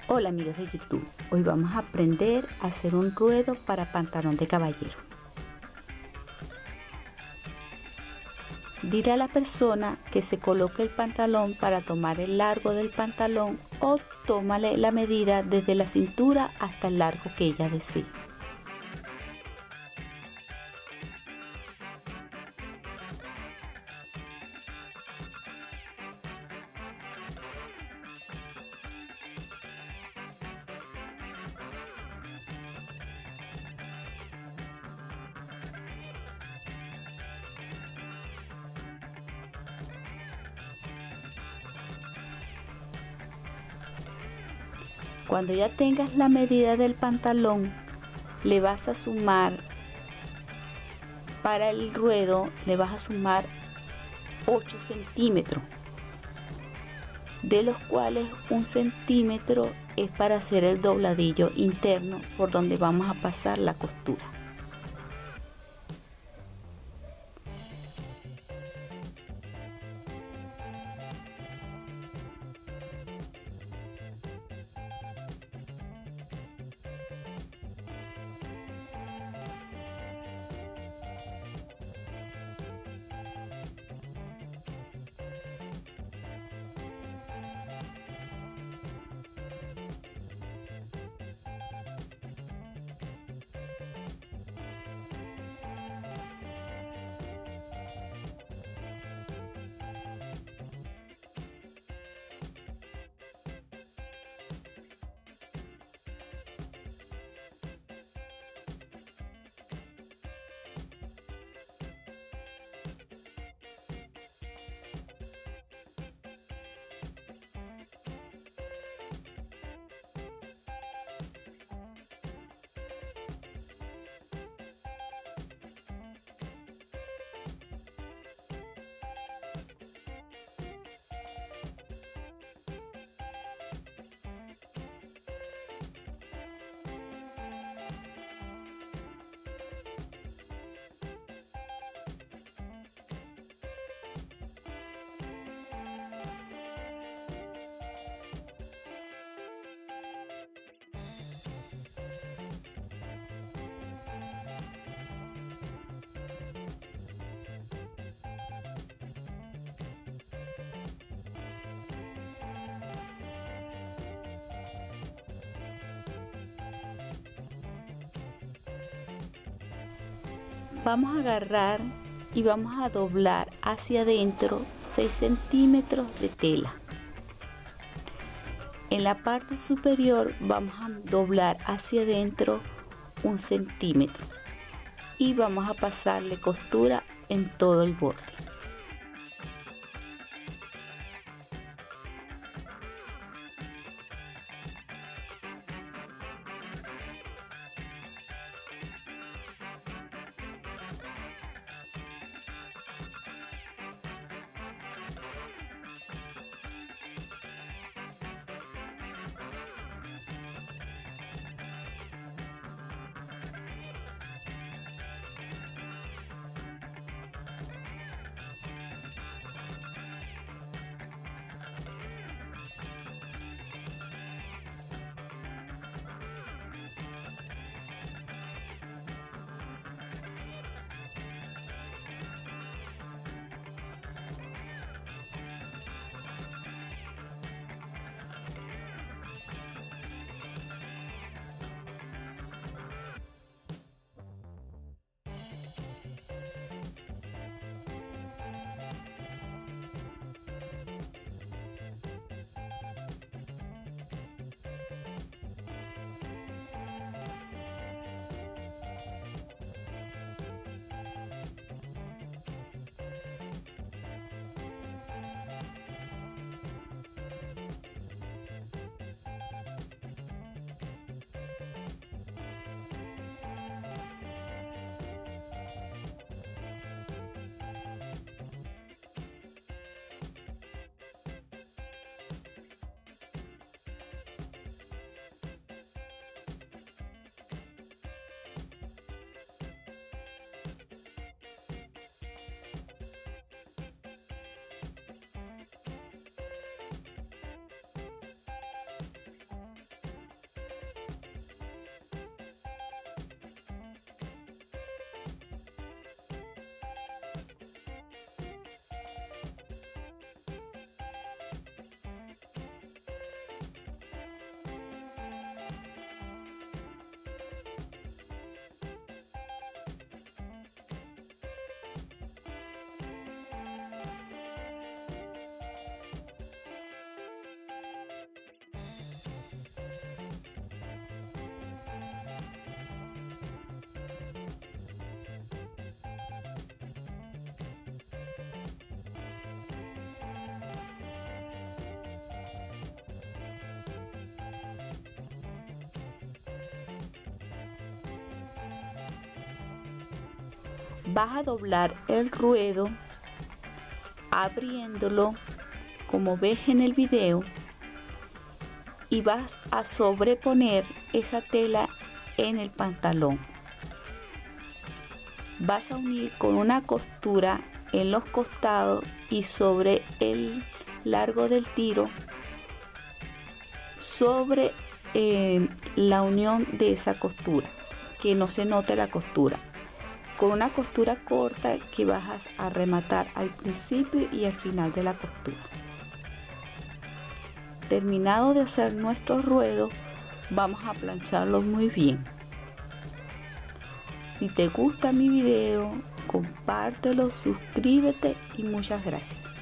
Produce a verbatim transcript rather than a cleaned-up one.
Hola amigos de YouTube, hoy vamos a aprender a hacer un ruedo para pantalón de caballero. Dile a la persona que se coloque el pantalón para tomar el largo del pantalón o tómale la medida desde la cintura hasta el largo que ella desee. Cuando ya tengas la medida del pantalón, le vas a sumar, para el ruedo, le vas a sumar ocho centímetros, de los cuales un centímetro es para hacer el dobladillo interno por donde vamos a pasar la costura. Vamos a agarrar y vamos a doblar hacia adentro seis centímetros de tela. En la parte superior vamos a doblar hacia adentro un centímetro y vamos a pasarle costura en todo el borde. Vas a doblar el ruedo abriéndolo como ves en el video y vas a sobreponer esa tela en el pantalón. Vas a unir con una costura en los costados y sobre el largo del tiro, sobre eh, la unión de esa costura, que no se note la costura, con una costura corta que vas a rematar al principio y al final de la costura. Terminado de hacer nuestros ruedos, vamos a plancharlos muy bien. Si te gusta mi video, compártelo, suscríbete y muchas gracias.